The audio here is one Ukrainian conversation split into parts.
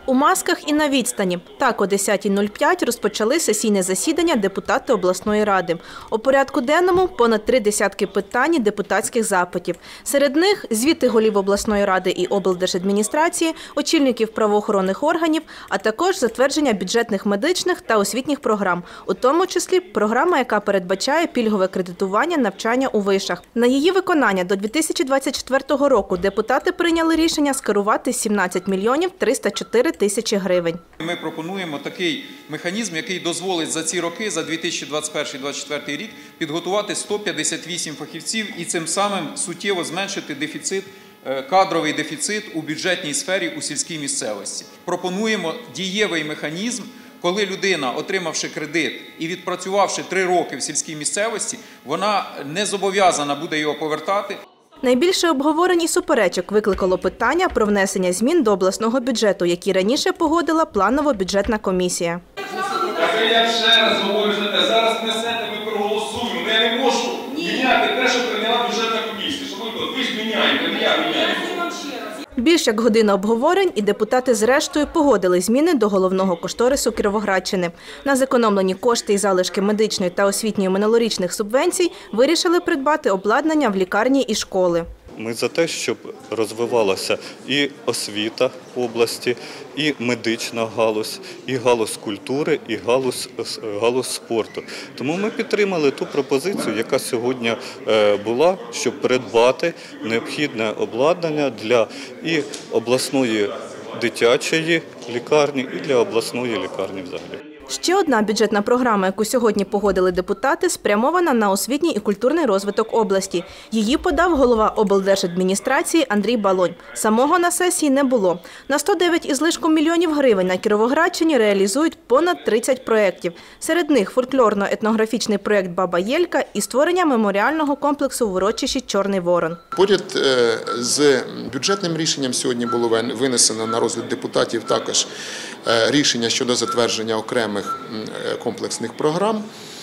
У масках і на відстані. Так, о 10:05 розпочали сесійне засідання депутати обласної ради. У порядку денному понад 3 десятки питань і депутатських запитів. Серед них звіти голів обласної ради і облдержадміністрації, очільників правоохоронних органів, а також затвердження бюджетних медичних та освітніх програм, у тому числі програма, яка передбачає пільгове кредитування навчання у вишах. На її виконання до 2024 року депутати прийняли рішення скерувати 17 мільйонів 304 тисячі гривень. Ми пропонуємо такий механізм, який дозволить за ці роки, за 2021-2024 рік, підготувати 158 фахівців і цим самим суттєво зменшити дефіцит, кадровий дефіцит у бюджетній сфері у сільській місцевості. Пропонуємо дієвий механізм, коли людина, отримавши кредит і відпрацювавши 3 роки в сільській місцевості, вона не зобов'язана буде його повертати. Найбільше обговорень і суперечок викликало питання про внесення змін до обласного бюджету, які раніше погодила планово-бюджетна комісія. Я ще раз говорю, що зараз внесете, ми проголосуємо. Я не можу міняти те, що прийняла бюджетна комісія. Ви ж міняєте, не я міняю. Більш як година обговорень, і депутати зрештою погодили зміни до головного кошторису Кіровоградщини. На зекономлені кошти і залишки медичної та освітньої минулорічних субвенцій вирішили придбати обладнання в лікарні і школи. Ми за те, щоб розвивалася і освіта в області, і медична галузь, і галузь культури, і галузь спорту. Тому ми підтримали ту пропозицію, яка сьогодні була, щоб придбати необхідне обладнання для і обласної дитячої лікарні, і для обласної лікарні взагалі. Ще одна бюджетна програма, яку сьогодні погодили депутати, спрямована на освітній і культурний розвиток області. Її подав голова облдержадміністрації Андрій Балонь. Самого на сесії не було. На 109 із лишком мільйонів гривень на Кіровоградщині реалізують понад 30 проєктів. Серед них фольклорно-етнографічний проєкт «Баба Єлька» і створення меморіального комплексу в урочищі «Чорний Ворон». Поряд з бюджетним рішенням сьогодні було винесено на розгляд депутатів також рішення щодо затвердження окремих комплексних програм,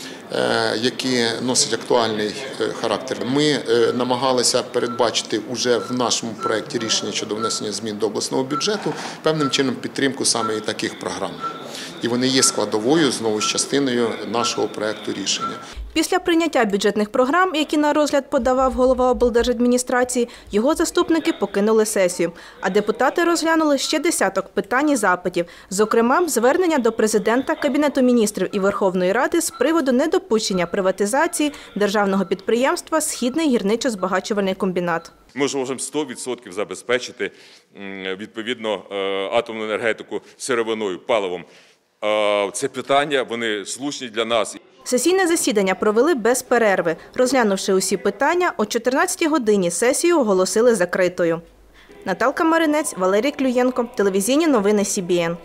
які носять актуальний характер. Ми намагалися передбачити вже в нашому проєкті рішення щодо внесення змін до обласного бюджету певним чином підтримку саме і таких програм. І вони є складовою, знову ж частиною нашого проєкту рішення. Після прийняття бюджетних програм, які на розгляд подавав голова облдержадміністрації, його заступники покинули сесію. А депутати розглянули ще десяток питань і запитів. Зокрема, звернення до президента, Кабінету міністрів і Верховної Ради з приводу недопущення приватизації державного підприємства «Східний гірничо-збагачувальний комбінат». Ми ж можемо 100% забезпечити відповідно атомну енергетику сировиною, паливом. Це питання, вони слушні для нас. Сесійне засідання провели без перерви. Розглянувши усі питання, о 14-й годині сесію оголосили закритою. Наталка Маринець, Валерій Клюєнко, телевізійні новини СІБІН.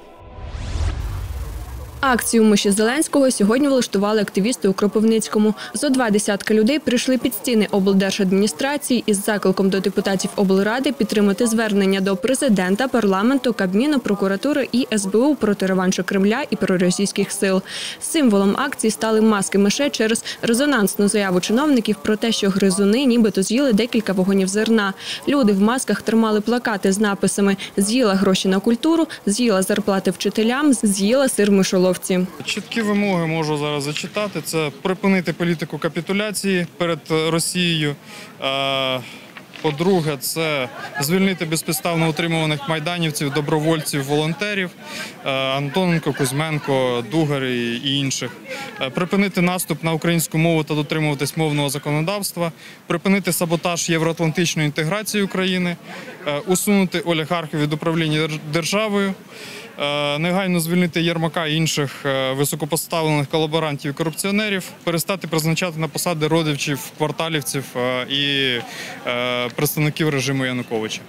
Акцію «Миші Зеленського» сьогодні влаштували активісти у Кропивницькому. Зо 2 десятки людей прийшли під стіни облдержадміністрації із закликом до депутатів облради підтримати звернення до президента, парламенту, Кабміну, прокуратури і СБУ проти реваншу Кремля і проросійських сил. Символом акції стали маски мишей через резонансну заяву чиновників про те, що гризуни нібито з'їли декілька вагонів зерна. Люди в масках тримали плакати з написами «З'їла гроші на культуру», «З'їла зарплати вчителям», «З'їла сир мишоловці». Чіткі вимоги можу зараз зачитати. Це припинити політику капітуляції перед Росією. По-друге, це звільнити безпідставно утримуваних майданівців, добровольців, волонтерів, Антоненко, Кузьменко, Дугар і інших. Припинити наступ на українську мову та дотримуватись мовного законодавства. Припинити саботаж євроатлантичної інтеграції України. Усунути олігархів від управління державою. Негайно звільнити Єрмака і інших високопоставлених колаборантів і корупціонерів, перестати призначати на посади родичів, кварталівців і представників режиму Януковича.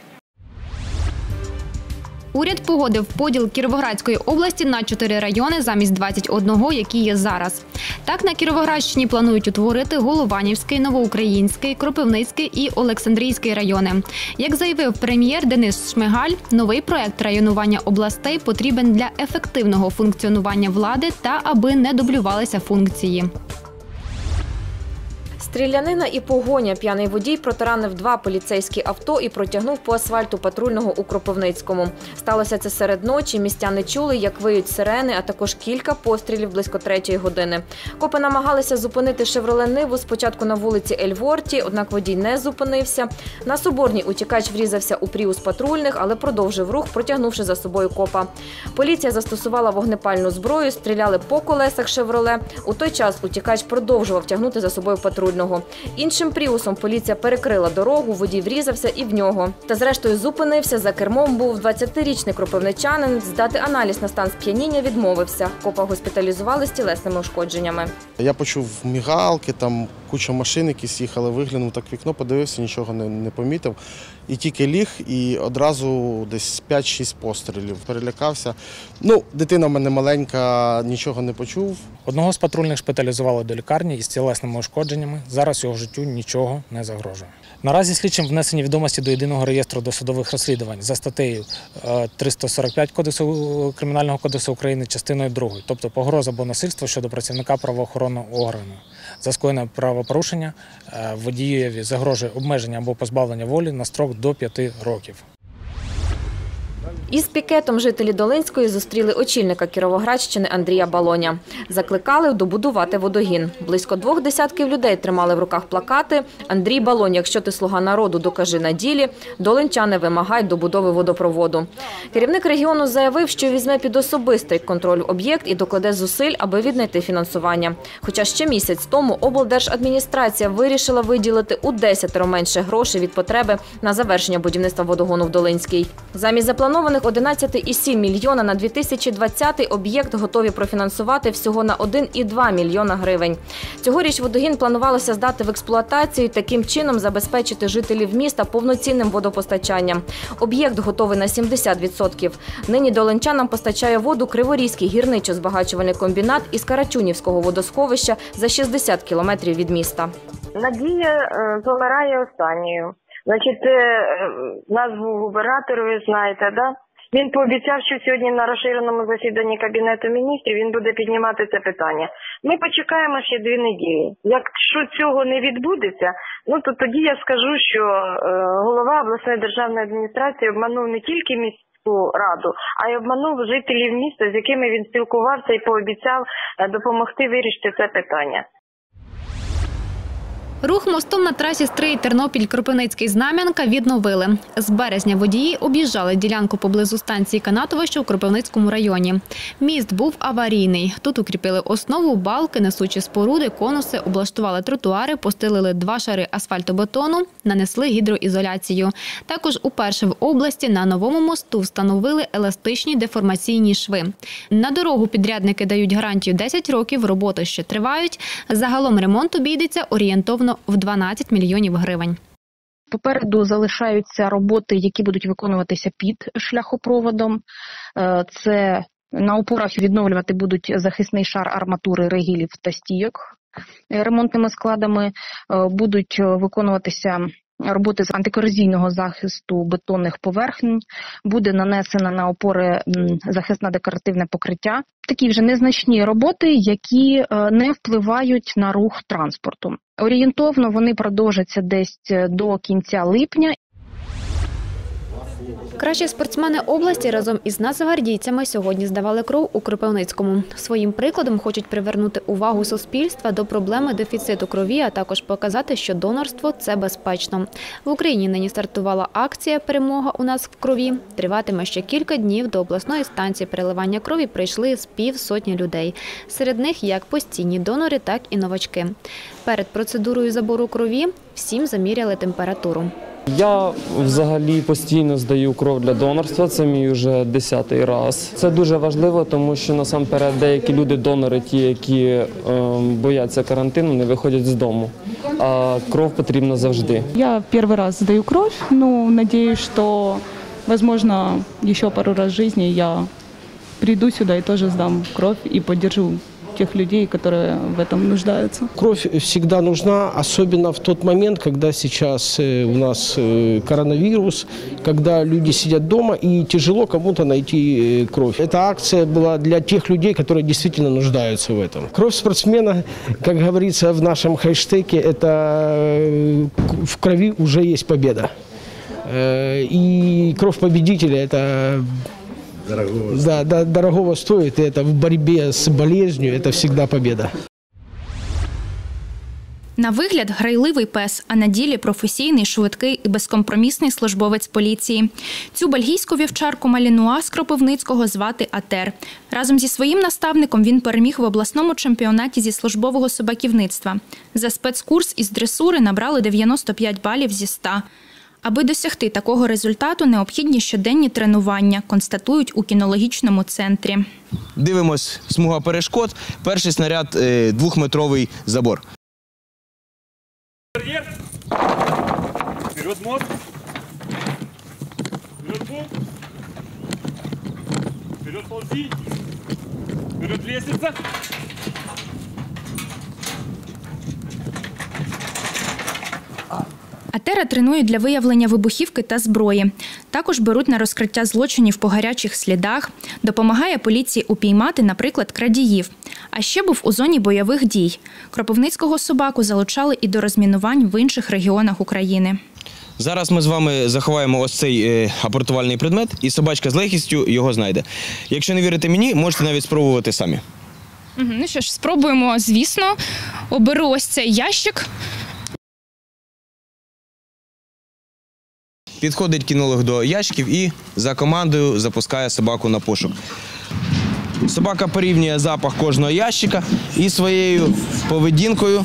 Уряд погодив поділ Кіровоградської області на 4 райони замість 21, які є зараз. Так, на Кіровоградщині планують утворити Голованівський, Новоукраїнський, Кропивницький і Олександрійський райони. Як заявив прем'єр Денис Шмигаль, новий проект районування областей потрібен для ефективного функціонування влади та аби не дублювалися функції. Стрілянина і погоня. П'яний водій протаранив 2 поліцейські авто і протягнув по асфальту патрульного у Кропивницькому. Сталося це серед ночі. Містяни чули, як виють сирени, а також кілька пострілів близько 3-ї години. Копи намагалися зупинити «Шевроле Ниву» спочатку на вулиці Ельворті, однак водій не зупинився. На Соборній утікач врізався у «Пріус» патрульних, але продовжив рух, протягнувши за собою копа. Поліція застосувала вогнепальну зброю, стріляли по колесах «Шевроле». У той час утікач продовжував тягнути за собою патрульного. Іншим «Пріусом» поліція перекрила дорогу, водій врізався і в нього. Та зрештою зупинився, за кермом був 20-річний кропивничанин. Здати аналіз на стан сп'яніння відмовився. Копа госпіталізували з тілесними ушкодженнями. Я почув мігалки, там куча машин якісь їхали, виглянув так в вікно, подивився, нічого не помітив. І тільки ліг, і одразу десь 5-6 пострілів. Перелякався. Дитина в мене маленька, нічого не почув. Одного з патрульних шпиталізували до лікарні із тілесними ушкодженнями. Зараз його життю нічого не загрожує. Наразі слідчим внесені відомості до Єдиного реєстру досудових розслідувань за статтею 345 Кримінального кодексу України частиною 2, тобто погроза або насильство щодо працівника правоохоронного органу. За скоєне правопорушення водієві загрожує обмеження або позбавлення волі на строк до 5 років. Із пікетом жителі Долинської зустріли очільника Кіровоградщини Андрія Балоня. Закликали добудувати водогін. Близько 2 десятків людей тримали в руках плакати «Андрій Балонь, якщо ти слуга народу, докажи на ділі. Долинчани вимагають добудови водопроводу». Керівник регіону заявив, що візьме під особистий контроль об'єкт і докладе зусиль, аби віднайти фінансування. Хоча ще місяць тому облдержадміністрація вирішила виділити у 10 менше грошей від потреби на завершення будівництва водогону в Долинській. Замість запланованих 11,7 мільйона на 2020 об'єкт готові профінансувати всього на 1,2 мільйона гривень. Цьогоріч водогін планувалося здати в експлуатацію, таким чином забезпечити жителів міста повноцінним водопостачанням. Об'єкт готовий на 70%. Нині долинчанам постачає воду Криворізький гірничо-збагачувальний комбінат із Карачунівського водосховища за 60 кілометрів від міста. Надія помирає останньою. Назву губернатора ви знаєте, да? Він пообіцяв, що сьогодні на розширеному засіданні Кабінету міністрів він буде піднімати це питання. Ми почекаємо ще 2 неділі. Якщо цього не відбудеться, то тоді я скажу, що голова обласної державної адміністрації обманув не тільки міську раду, а й обманув жителів міста, з якими він спілкувався і пообіцяв допомогти вирішити це питання. Рух мостом на трасі Стрий Тернопіль-Кропивницький-Знам'янка відновили. З березня водії об'їжджали ділянку поблизу станції Канатовище у Кропивницькому районі. Міст був аварійний. Тут укріпили основу, балки, несучі споруди, конуси, облаштували тротуари, постелили 2 шари асфальтобетону, нанесли гідроізоляцію. Також уперше в області на новому мосту встановили еластичні деформаційні шви. На дорогу підрядники дають гарантію 10 років, роботи ще тривають. Загалом ремонт обійдеться орієнтовно в 12 мільйонів гривень. Попереду залишаються роботи, які будуть виконуватися під шляхопроводом. Це на опорах відновлювати будуть захисний шар арматури, ригелів та стійок ремонтними складами. Будуть виконуватися роботи з антикорозійного захисту бетонних поверхень, буде нанесено на опори захисне декоративне покриття. Такі вже незначні роботи, які не впливають на рух транспорту. Орієнтовно вони продовжаться десь до кінця липня. Кращі спортсмени області разом із нацгвардійцями сьогодні здавали кров у Кропивницькому. Своїм прикладом хочуть привернути увагу суспільства до проблеми дефіциту крові, а також показати, що донорство – це безпечно. В Україні нині стартувала акція «Перемога у нас в крові». Триватиме ще кілька днів. До обласної станції переливання крові прийшли з 50 людей. Серед них як постійні донори, так і новачки. Перед процедурою забору крові всім заміряли температуру. Я взагалі постійно здаю кров для донорства, це мій вже 10-й раз. Це дуже важливо, тому що насамперед деякі люди-донори, ті, які бояться карантину, не виходять з дому, а кров потрібна завжди. Я перший раз здаю кров, надіюсь, що, можливо, ще пару разів в житті я прийду сюди і теж здам кров і підтримую тех людей, которые в этом нуждаются. Кровь всегда нужна, особенно в тот момент, когда сейчас у нас коронавирус, когда люди сидят дома и тяжело кому-то найти кровь. Эта акция была для тех людей, которые действительно нуждаются в этом. Кровь спортсмена, как говорится в нашем хэштеге, это в крови уже есть победа. И кровь победителя – это дорогого стоит, и это в борьбе с болезнью – это всегда победа. На вигляд грайливий пес, а на ділі професійний, швидкий і безкомпромісний службовець поліції. Цю бельгійську вівчарку малінуа з Кропивницького звати Атер. Разом зі своїм наставником він переміг в обласному чемпіонаті зі службового собаківництва. За спецкурс із дресури набрали 95 балів зі 100. Аби досягти такого результату, необхідні щоденні тренування, констатують у кінологічному центрі. Дивимось, смуга перешкод, перший снаряд 2-метровий забор. Вперед мост. Вперед бок. Вперед ползи. Вперед лестница. Атера тренують для виявлення вибухівки та зброї. Також беруть на розкриття злочинів по гарячих слідах, допомагає поліції упіймати, наприклад, крадіїв. А ще був у зоні бойових дій. Кропивницького собаку залучали і до розмінувань в інших регіонах України. Зараз ми з вами заховаємо ось цей апортувальний предмет, і собачка з легкістю його знайде. Якщо не вірите мені, можете навіть спробувати самі. Ну що ж, спробуємо, звісно. Оберу ось цей ящик. Підходить кінолог до ящиків і за командою запускає собаку на пошук. Собака порівнює запах кожного ящика і своєю поведінкою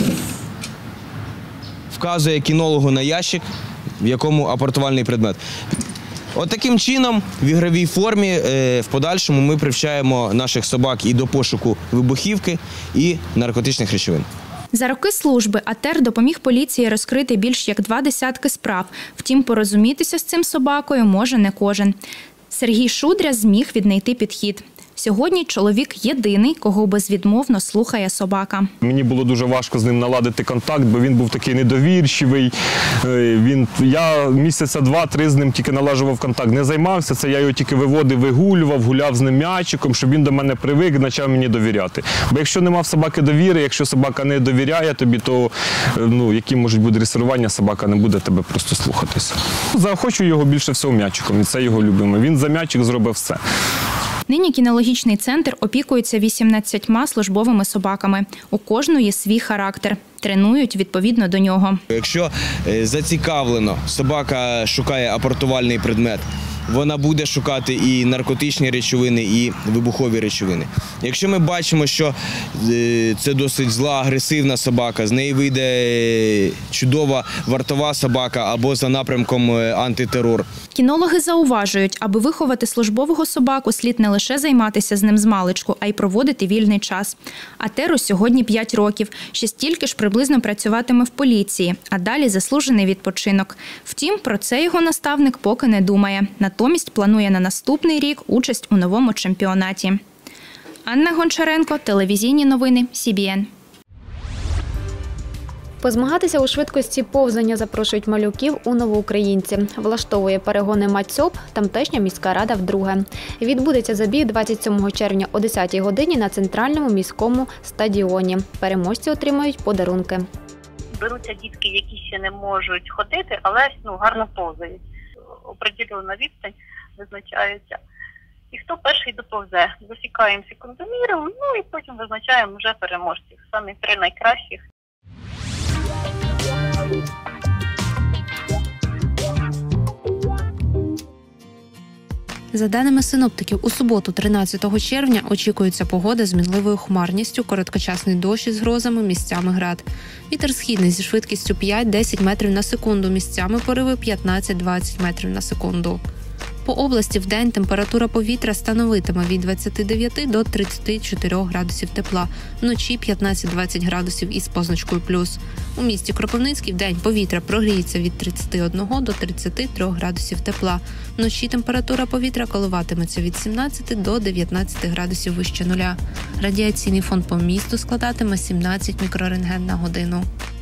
вказує кінологу на ящик, в якому апортувальний предмет. От таким чином, в ігровій формі, в подальшому ми привчаємо наших собак і до пошуку вибухівки, і наркотичних речовин. За роки служби Атер допоміг поліції розкрити більш як 20 справ. Втім, порозумітися з цим собакою може не кожен. Сергій Шудря зміг віднайти підхід. Сьогодні чоловік єдиний, кого безвідмовно слухає собака. Мені було дуже важко з ним наладити контакт, бо він був такий недовірчивий. Я місяця 2-3 з ним тільки налажував контакт. Не займався, це я його тільки виводив, вигулював, гуляв з ним м'ячиком, щоб він до мене привик, почав мені довіряти. Бо якщо нема в собаки довіри, якщо собака не довіряє тобі, то які можуть бути дресирування, собака не буде тебе просто слухатися. Заохочую його більше всього м'ячиком, і це його любиме. Він за м'ячик зробив все. Нині кінологічний центр опікується 18 службовими собаками. У кожної свій характер. Тренують відповідно до нього. Якщо зацікавлено, собака шукає апортувальний предмет, вона буде шукати і наркотичні речовини, і вибухові речовини. Якщо ми бачимо, що це досить зла, агресивна собака, з неї вийде чудова вартова собака або за напрямком антитерор. Кінологи зауважують, аби виховати службового собаку, слід не лише займатися з ним змалечку, а й проводити вільний час. Атеру сьогодні 5 років. Ще стільки ж приблизно працюватиме в поліції, а далі заслужений відпочинок. Втім, про це його наставник поки не думає. Натомість планує на наступний рік участь у новому чемпіонаті. Анна Гончаренко, телевізійні новини, СІБІН. Позмагатися у швидкості повзання запрошують малюків у Новоукраїнці. Влаштовує перегони МАТСьОП, тамтешня міська рада вдруге. Відбудеться забіг 27 червня о 10-й годині на центральному міському стадіоні. Переможці отримають подарунки. Беруться дітки, які ще не можуть ходити, але гарно повзають. Определена відстань визначається. І хто перший доповзе. Засікаємо секундоміром, і потім визначаємо вже переможців. Самі 3 найкращих. За даними синоптиків, у суботу, 13 червня, очікується погода з мінливою хмарністю, короткочасний дощ із грозами, місцями град. Вітер східний зі швидкістю 5-10 метрів на секунду, місцями пориви 15-20 метрів на секунду. По області вдень температура повітря становитиме від 29 до 34 градусів тепла, вночі 15-20 градусів із позначкою плюс. У місті Кропивницький вдень повітря прогріється від 31 до 33 градусів тепла, вночі температура повітря коливатиметься від 17 до 19 градусів вище нуля. Радіаційний фон по місту складатиме 17 мікрорентген на годину.